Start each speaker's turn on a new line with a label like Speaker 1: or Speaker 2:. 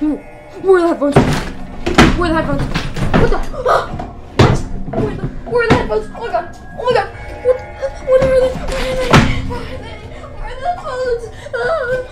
Speaker 1: Where are the headphones? Where are the headphones? What the? What? Where are the headphones? Oh my god! Oh my god! What are they? Where are they? Where are the headphones?